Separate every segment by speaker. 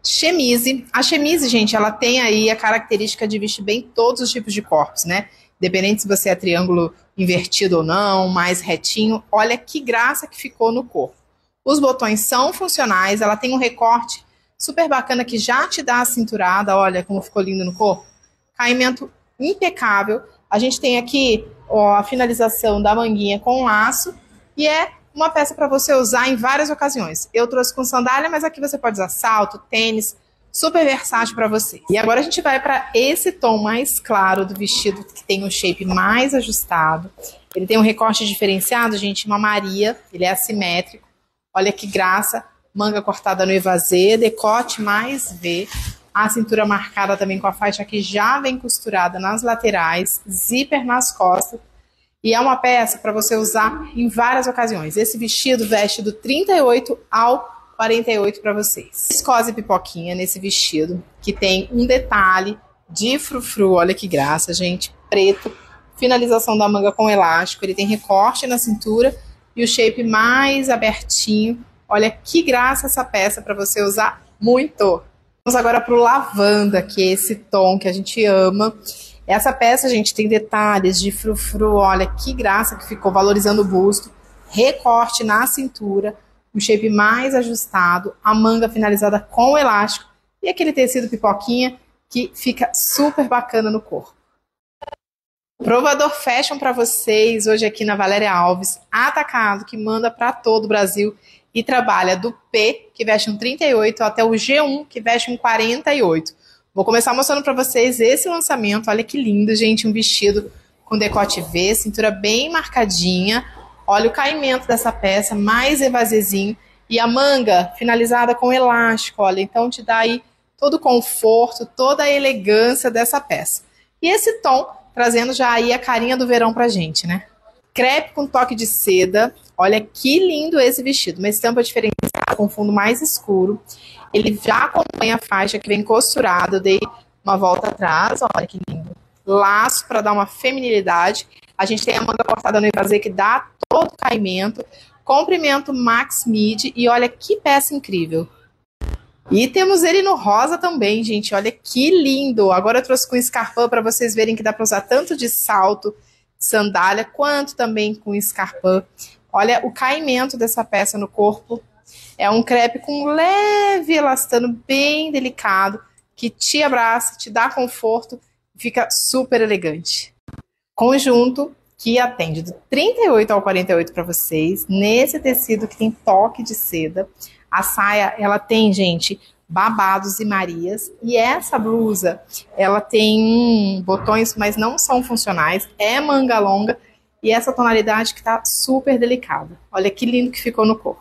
Speaker 1: Chemise. A chemise, gente, ela tem aí a característica de vestir bem todos os tipos de corpos, né? Independente se você é triângulo invertido ou não, mais retinho. Olha que graça que ficou no corpo. Os botões são funcionais, ela tem um recorte super bacana que já te dá a cinturada. Olha como ficou lindo no corpo. Caimento impecável. A gente tem aqui ó, a finalização da manguinha com laço e é uma peça para você usar em várias ocasiões. Eu trouxe com sandália, mas aqui você pode usar salto, tênis, super versátil para você. E agora a gente vai para esse tom mais claro do vestido, que tem um shape mais ajustado. Ele tem um recorte diferenciado, gente, uma Maria, ele é assimétrico. Olha que graça, manga cortada no evasê, decote mais V. A cintura marcada também com a faixa que já vem costurada nas laterais, zíper nas costas. E é uma peça para você usar em várias ocasiões. Esse vestido veste do 38 ao 48 para vocês. Viscose pipoquinha nesse vestido, que tem um detalhe de frufru, olha que graça, gente, preto. Finalização da manga com elástico, ele tem recorte na cintura e o shape mais abertinho. Olha que graça essa peça para você usar muito. Vamos agora para o lavanda, que é esse tom que a gente ama. Essa peça, gente, tem detalhes de frufru, olha que graça que ficou, valorizando o busto, recorte na cintura, um shape mais ajustado, a manga finalizada com elástico e aquele tecido pipoquinha que fica super bacana no corpo. Provador fashion para vocês, hoje aqui na Valéria Alves, atacado, que manda para todo o Brasil e trabalha do P, que veste um 38, até o G1, que veste um 48. Vou começar mostrando para vocês esse lançamento. Olha que lindo, gente. Um vestido com decote V, cintura bem marcadinha. Olha o caimento dessa peça, mais evasêzinho. E a manga finalizada com elástico, olha. Então te dá aí todo o conforto, toda a elegância dessa peça. E esse tom, trazendo já aí a carinha do verão pra gente, né? Crepe com toque de seda. Olha que lindo esse vestido. Uma estampa diferenciada com fundo mais escuro. Ele já acompanha a faixa que vem costurada. Eu dei uma volta atrás, olha que lindo. Laço para dar uma feminilidade. A gente tem a manga cortada no evasê que dá todo o caimento. Comprimento max mid e olha que peça incrível. E temos ele no rosa também, gente. Olha que lindo. Agora eu trouxe com escarpão para vocês verem que dá para usar tanto de salto, sandália, quanto também com escarpão. Olha o caimento dessa peça no corpo. É um crepe com um leve elastano bem delicado, que te abraça, te dá conforto, fica super elegante. Conjunto que atende do 38 ao 48 para vocês, nesse tecido que tem toque de seda. A saia, ela tem, gente, babados e marias. E essa blusa, ela tem botões, mas não são funcionais, é manga longa. E essa tonalidade que tá super delicada. Olha que lindo que ficou no corpo.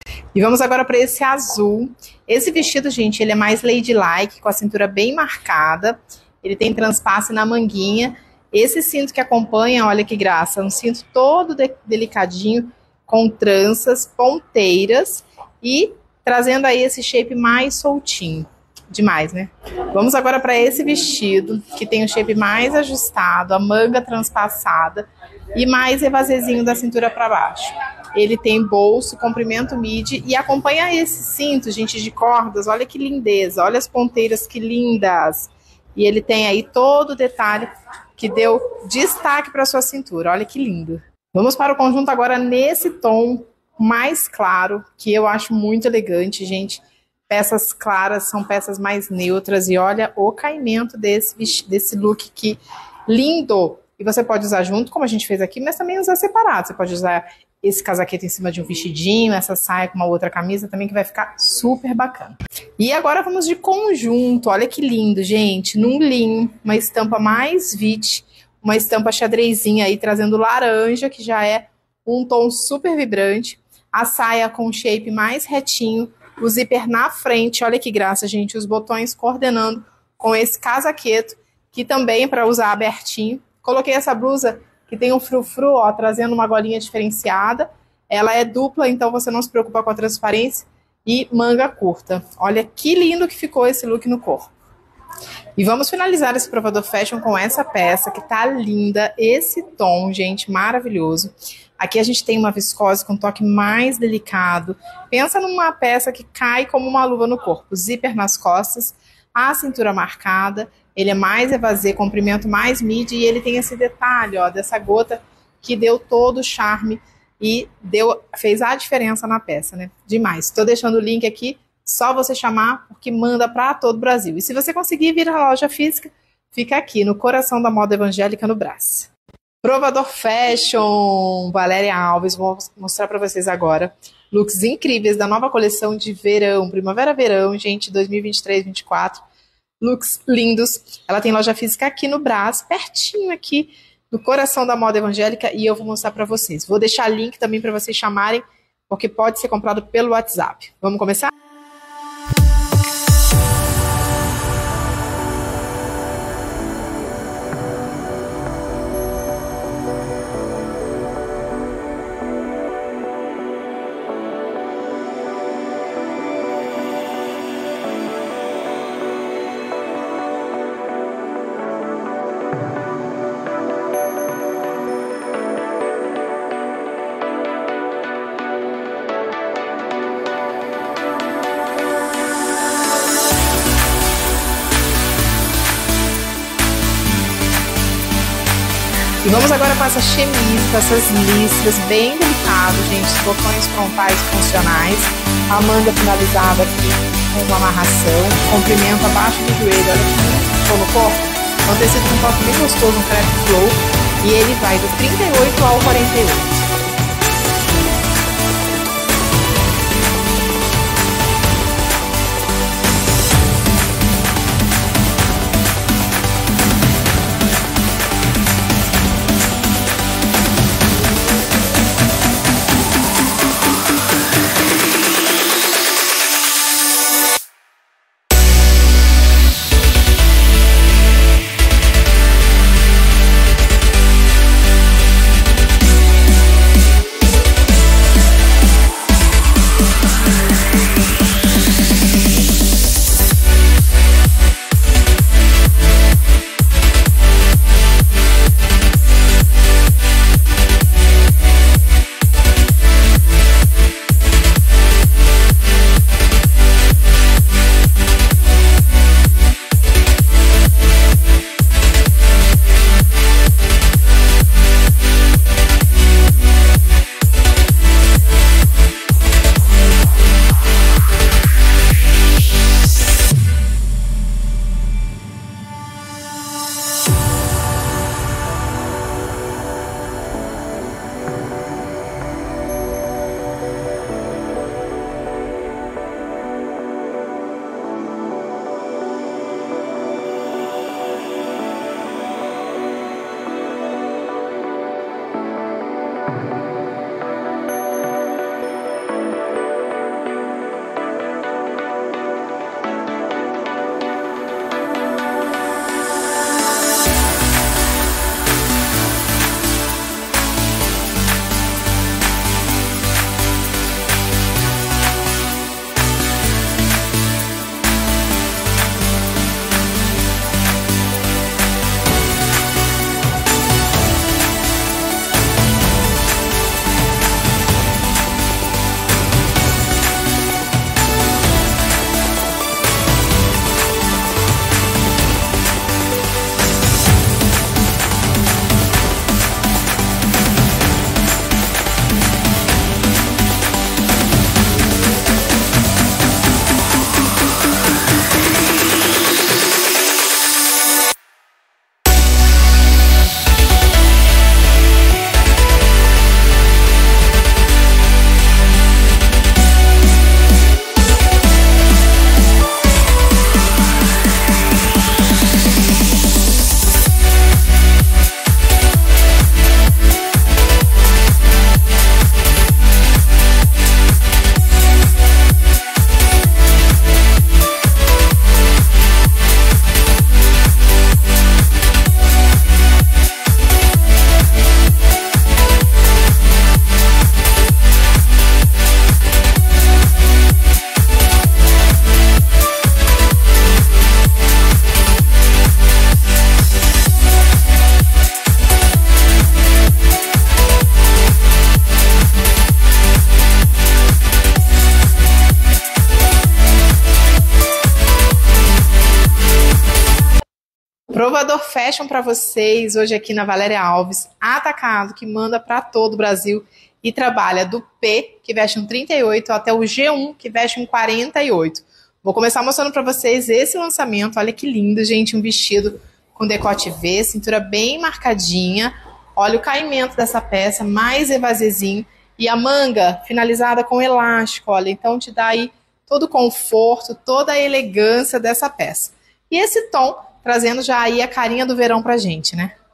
Speaker 1: E vamos agora para esse azul. Esse vestido, gente, ele é mais ladylike, com a cintura bem marcada. Ele tem transpasse na manguinha. Esse cinto que acompanha, olha que graça, um cinto todo delicadinho, com tranças, ponteiras e trazendo aí esse shape mais soltinho. Demais, né? Vamos agora para esse vestido, que tem o shape mais ajustado, a manga transpassada e mais evasêzinho da cintura para baixo. Ele tem bolso, comprimento midi e acompanha esse cinto, gente, de cordas. Olha que lindeza, olha as ponteiras que lindas. E ele tem aí todo o detalhe que deu destaque para sua cintura. Olha que lindo. Vamos para o conjunto agora nesse tom mais claro, que eu acho muito elegante, gente. Peças claras são peças mais neutras e olha o caimento desse look que lindo. E você pode usar junto, como a gente fez aqui, mas também usar separado. Você pode usar esse casaquete em cima de um vestidinho, essa saia com uma outra camisa também, que vai ficar super bacana. E agora vamos de conjunto. Olha que lindo, gente. Num linho, uma estampa mais vit, uma estampa xadrezinha aí, trazendo laranja, que já é um tom super vibrante. A saia com shape mais retinho, o zíper na frente. Olha que graça, gente. Os botões coordenando com esse casaqueto, que também é para usar abertinho. Coloquei essa blusa que tem um frufru, ó, trazendo uma golinha diferenciada. Ela é dupla, então você não se preocupa com a transparência. E manga curta. Olha que lindo que ficou esse look no corpo. E vamos finalizar esse provador fashion com essa peça que tá linda, esse tom, gente, maravilhoso. Aqui a gente tem uma viscose com toque mais delicado. Pensa numa peça que cai como uma luva no corpo. Zíper nas costas, a cintura marcada, ele é mais evasê, comprimento mais midi e ele tem esse detalhe, ó, dessa gota que deu todo o charme e fez a diferença na peça, né? Demais. Estou deixando o link aqui, só você chamar, porque manda para todo o Brasil. E se você conseguir vir à loja física, fica aqui, no coração da moda evangélica, no Brás. Provador Fashion, Valéria Alves, vou mostrar para vocês agora looks incríveis da nova coleção de verão, primavera-verão, gente, 2023-24. Looks lindos. Ela tem loja física aqui no Brás, pertinho aqui do coração da moda evangélica, e eu vou mostrar para vocês. Vou deixar link também para vocês chamarem, porque pode ser comprado pelo WhatsApp. Vamos começar? E vamos agora para essa chemise, com essas listras bem delicadas, gente, os botões frontais funcionais, a manga finalizada aqui com uma amarração, comprimento abaixo do joelho, olha que ficou no corpo, é um tecido com toque bem gostoso, um crepe flow, e ele vai do 38 ao 48. Provador Fashion para vocês, hoje aqui na Valéria Alves, atacado, que manda para todo o Brasil e trabalha do P, que veste um 38, até o G1, que veste um 48. Vou começar mostrando para vocês esse lançamento. Olha que lindo, gente, um vestido com decote V, cintura bem marcadinha. Olha o caimento dessa peça, mais evazezinho. E a manga finalizada com elástico, olha, então te dá aí todo o conforto, toda a elegância dessa peça. E esse tom trazendo já aí a carinha do verão pra gente, né?